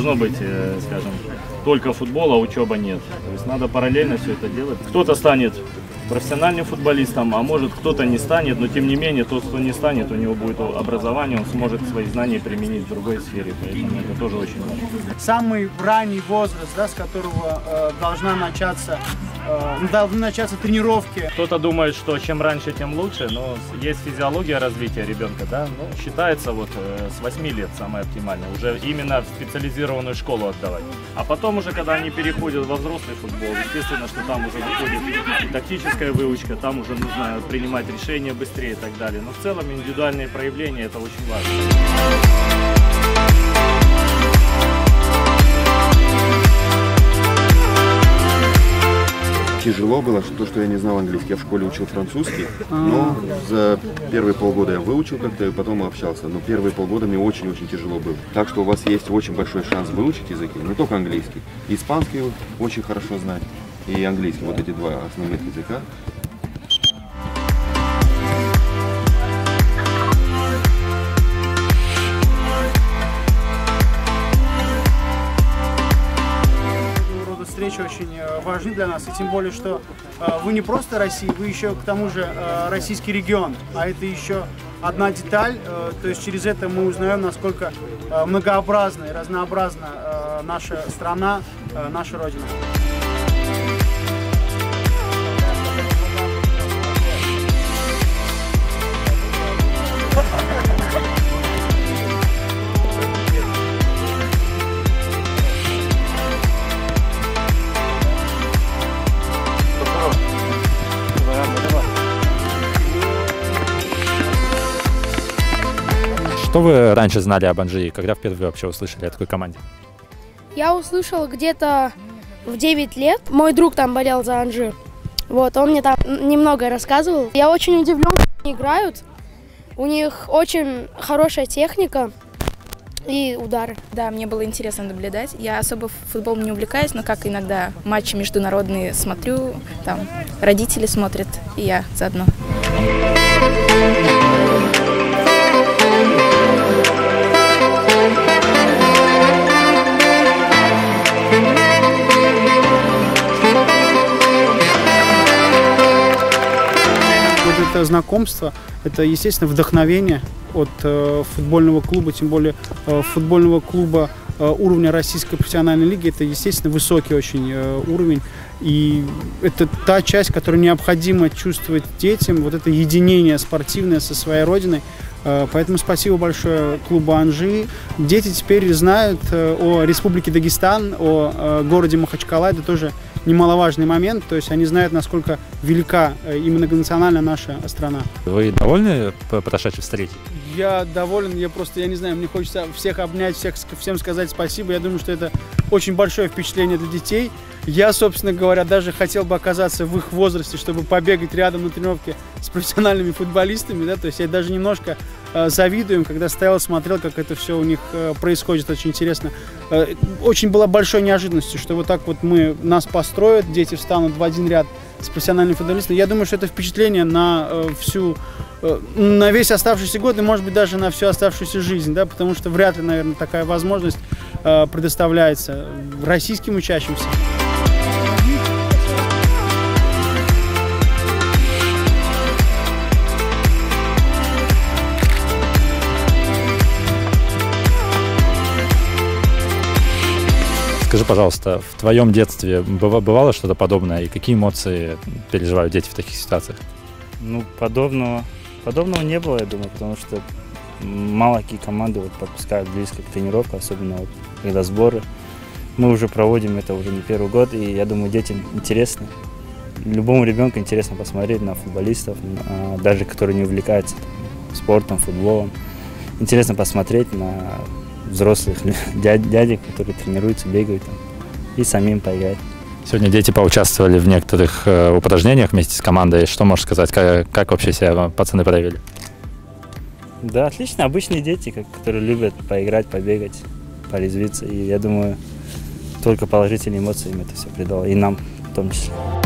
должно быть, скажем, только футбол, а учеба нет. То есть надо параллельно все это делать. Кто-то станет профессиональным футболистом, а может кто-то не станет, но тем не менее тот, кто не станет, у него будет образование, он сможет свои знания применить в другой сфере, поэтому это тоже очень важно. Самый ранний возраст, да, с которого должны начаться тренировки. Кто-то думает, что чем раньше, тем лучше, но есть физиология развития ребенка, да, ну, считается вот с 8 лет самое оптимальное, уже именно в специализированную школу отдавать. А потом уже, когда они переходят во взрослый футбол, естественно, что там уже выходит тактическая выучка, там уже нужно принимать решения быстрее и так далее. Но в целом индивидуальные проявления — это очень важно. Тяжело было, что я не знал английский. Я в школе учил французский, но за первые полгода я выучил как-то и потом общался. Но первые полгода мне очень-очень тяжело было. Так что у вас есть очень большой шанс выучить языки, не только английский. Испанский очень хорошо знать и английский. Вот эти два основных языка. Встречи очень важны для нас, и тем более, что вы не просто Россия, вы еще к тому же российский регион, а это еще одна деталь, то есть через это мы узнаем, насколько многообразна и разнообразна наша страна, наша Родина. Что вы раньше знали об Анжи, когда впервые вообще услышали о такой команде? Я услышал где-то в 9 лет. Мой друг там болел за Анжи. Вот, он мне там немного рассказывал. Я очень удивлен, как они играют. У них очень хорошая техника и удары. Да, мне было интересно наблюдать. Я особо футболом не увлекаюсь, но как иногда матчи международные смотрю, там родители смотрят, и я заодно. Это знакомство, это, естественно, вдохновение от футбольного клуба, тем более футбольного клуба уровня российской профессиональной лиги. Это, естественно, высокий очень уровень. И это та часть, которую необходимо чувствовать детям, вот это единение спортивное со своей родиной. Поэтому спасибо большое клубу Анжи. Дети теперь знают о Республике Дагестан, о городе Махачкала. Это тоже немаловажный момент. То есть они знают, насколько велика и многонациональна наша страна. Вы довольны прошедшей встречей? Я доволен, я не знаю, мне хочется всех обнять, всем сказать спасибо. Я думаю, что это очень большое впечатление для детей. Я, собственно говоря, даже хотел бы оказаться в их возрасте, чтобы побегать рядом на тренировке с профессиональными футболистами. Да? То есть я даже немножко завидую им, когда стоял, смотрел, как это все у них происходит. Очень интересно. Очень была большой неожиданностью, что вот так вот нас построят, дети встанут в один ряд с профессиональными футболистами. Я думаю, что это впечатление на весь оставшийся год и, может быть, даже на всю оставшуюся жизнь, да, потому что вряд ли, наверное, такая возможность предоставляется российским учащимся. Скажи, пожалуйста, в твоем детстве бывало что-то подобное, и какие эмоции переживают дети в таких ситуациях? Ну, подобного не было, я думаю, потому что мало какие команды подпускают близко к тренировкам, особенно когда сборы. Мы уже проводим это уже не первый год, и я думаю, детям интересно. Любому ребенку интересно посмотреть на футболистов, даже которые не увлекаются спортом, футболом. Интересно посмотреть на взрослых дядек, которые тренируются, бегают и самим поиграть. Сегодня дети поучаствовали в некоторых упражнениях вместе с командой. Что можешь сказать, как вообще себя пацаны проявили? Да, отлично. Обычные дети, которые любят поиграть, побегать, порезвиться. И я думаю, только положительные эмоции им это все придало. И нам в том числе.